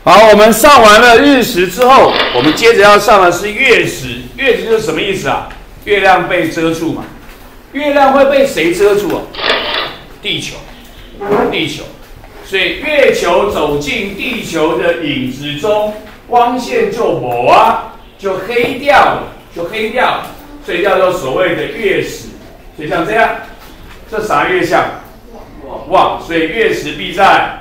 好，我们上完了日食之后，我们接着要上的是月食。月食就是什么意思啊？月亮被遮住嘛。月亮会被谁遮住啊？地球，地球。所以月球走进地球的影子中，光线就没啊，就黑掉了，就黑掉了。所以叫做所谓的月食。所以像这样，这啥月相？旺。所以月食必在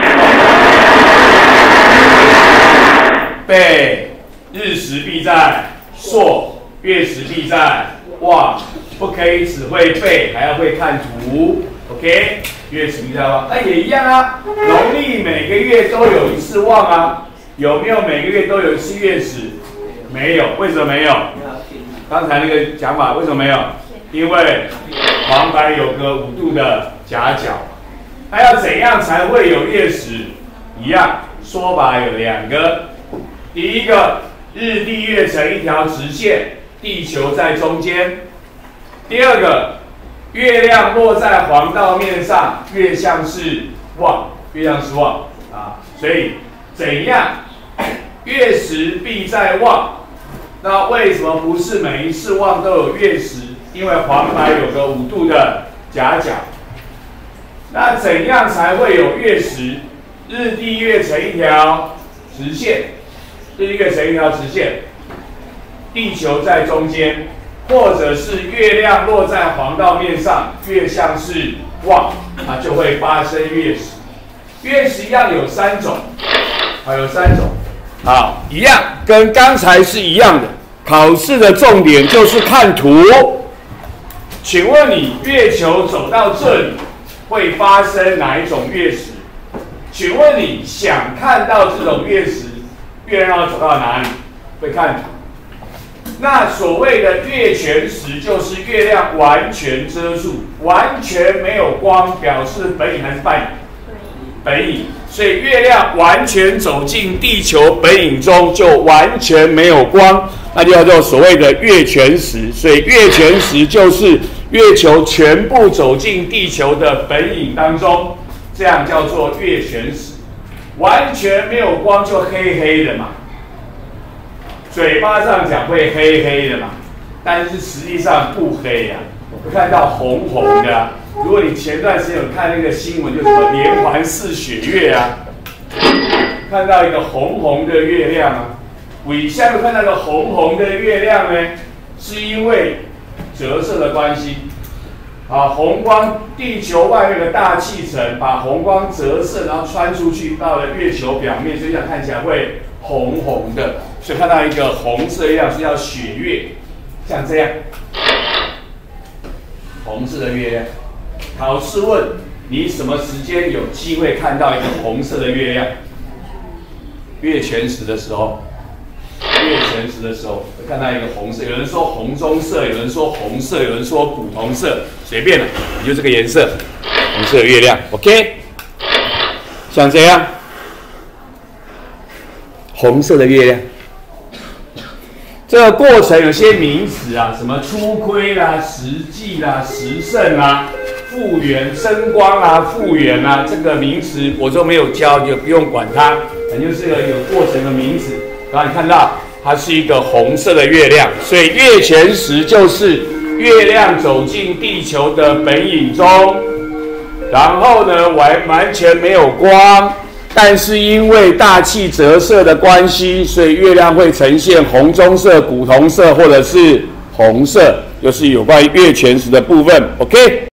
背，日食必在朔，月食必在旺。不可以只会背，还要会看图。OK， 月食必在旺，那也一样啊。农历每个月都有一次旺啊，有没有每个月都有一次月食？没有，为什么没有？刚才那个讲法为什么没有？因为黄白有个5度的夹角。那要怎样才会有月食？一样，说法有2个。第一个，日地月成一条直线，地球在中间。第二个，月亮落在黄道面上，月相是旺，月相是旺啊。所以怎样？月食必在旺。那为什么不是每一次旺都有月食？因为黄白有个5度的夹角。那怎样才会有月食？日地月成一条直线，日地月成一条直线，地球在中间。或者是月亮落在黄道面上，月相是旺，它就会发生月食。月食一样有3种，有3种，好，一样跟刚才是一样的。考试的重点就是看图。请问你月球走到这里会发生哪一种月食？请问你想看到这种月食，月亮要走到哪里？会看图。那所谓的月全食，就是月亮完全遮住，完全没有光，表示本影还是半影？本影。所以月亮完全走进地球本影中，就完全没有光，那就叫做所谓的月全食。所以月全食就是月球全部走进地球的本影当中，这样叫做月全食。完全没有光就黑黑的嘛。嘴巴上讲会黑黑的嘛，但是实际上不黑呀，会看到红红的啊。如果你前段时间有看那个新闻，就什么连环4血月啊，看到一个红红的月亮啊，尾下面看到一个红红的月亮呢，是因为折射的关系。红光，地球外面的大气层把红光折射，然后穿出去到了月球表面，所以这样看起来会红红的。所以看到一个红色月亮是叫血月，像这样，红色的月亮。考试问你什么时间有机会看到一个红色的月亮？月全食的时候，月全食的时候会看到一个红色。有人说红棕色，有人说红色，有人说古铜色，随便了，你就这个颜色，红色的月亮 ，OK？ 像这样，红色的月亮。这个过程有些名词啊，什么初亏啦、实际啦、时胜啦、复原、升光啦、复原啦，这个名词我就没有教，就不用管它，反正就是一个有过程的名词。然后你看到它是一个红色的月亮，所以月全食就是月亮走进地球的本影中，然后呢完全没有光。但是因为大气折射的关系，所以月亮会呈现红棕色、古铜色或者是红色，就是有关于月全食的部分。OK。